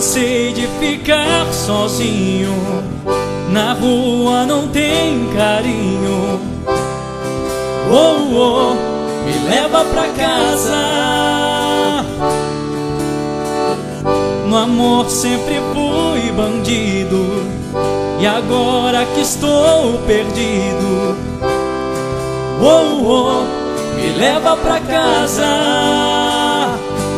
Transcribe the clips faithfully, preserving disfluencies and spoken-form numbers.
Cansei de ficar sozinho, na rua não tem carinho. Oh, oh, me leva pra casa. No amor sempre fui bandido, e agora que estou perdido, oh, oh, me leva pra casa.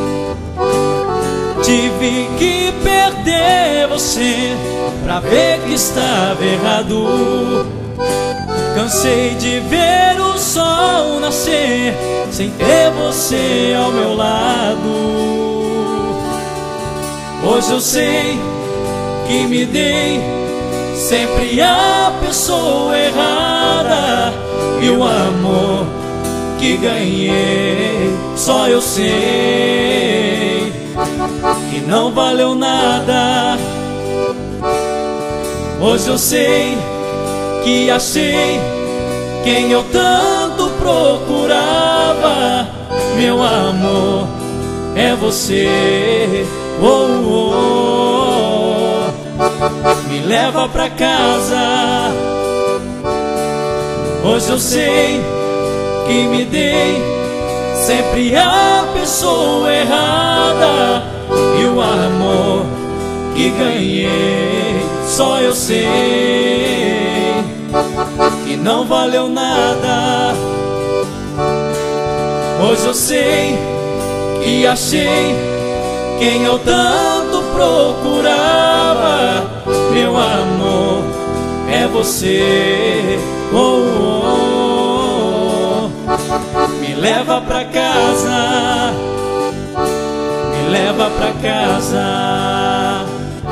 Tive que perder você pra ver que estava errado. Cansei de ver o sol nascer sem ter você ao meu lado. Hoje eu sei que me dei sempre a pessoa errada, e o amor que ganhei só eu sei que não valeu nada. Hoje eu sei que achei quem eu tanto procurava. Meu amor é você. Oh, oh, me leva pra casa. Hoje eu sei que me dei sempre a pessoa errada, e o amor que ganhei só eu sei que não valeu nada. Hoje eu sei que achei quem eu tanto procurava. Meu amor é você. Oh, oh, oh, me leva pra casa, me leva pra casa.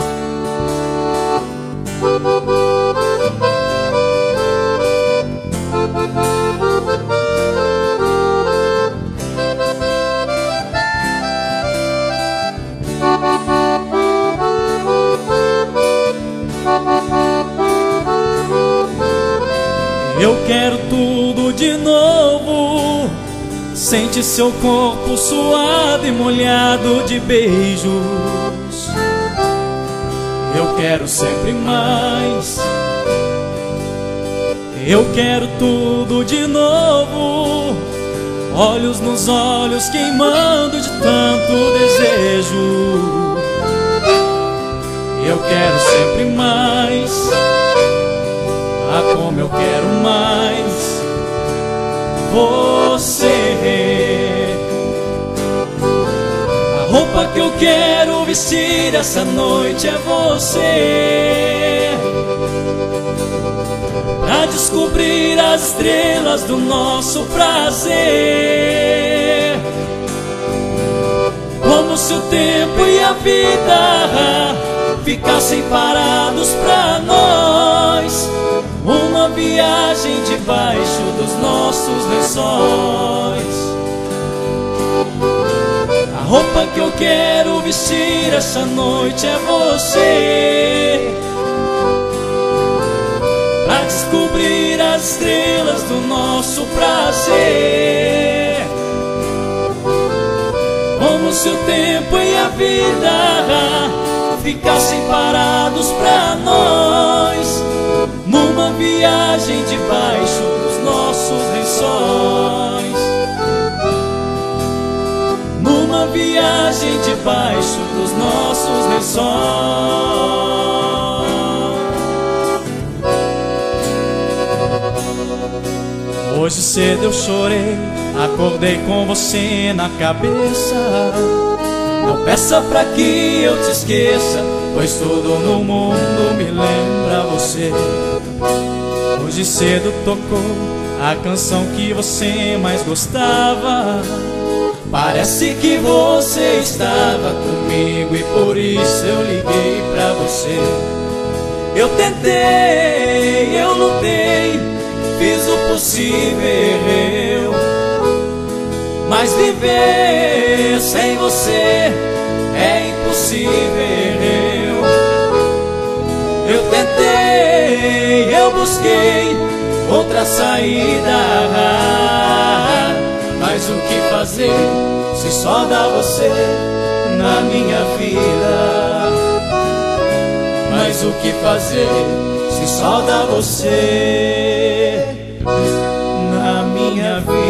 Eu quero tudo de novo. Sente seu corpo suado e molhado de beijos. Eu quero sempre mais. Eu quero tudo de novo. Olhos nos olhos queimando de tanto desejo. Eu quero sempre mais. Ah, como eu quero mais você. A roupa que eu quero vestir essa noite é você, pra descobrir as estrelas do nosso prazer. Como se o tempo e a vida ficassem parados pra nós, uma viagem debaixo dos nossos lençóis. A roupa que eu quero vestir essa noite é você, pra descobrir as estrelas do nosso prazer. Como se o tempo e a vida ficassem parados pra nós, numa viagem debaixo dos nossos lençóis. Numa viagem debaixo dos nossos lençóis. Hoje cedo eu chorei, acordei com você na cabeça. Não peça pra que eu te esqueça, pois tudo no mundo me lembra você. Hoje cedo tocou a canção que você mais gostava. Parece que você estava comigo e por isso eu liguei pra você. Eu tentei, eu lutei, fiz o possível, mas viver sem você é impossível. Eu tentei, eu busquei outra saída, mas o que fazer se só dá você na minha vida? mas o que fazer se só dá você na minha vida?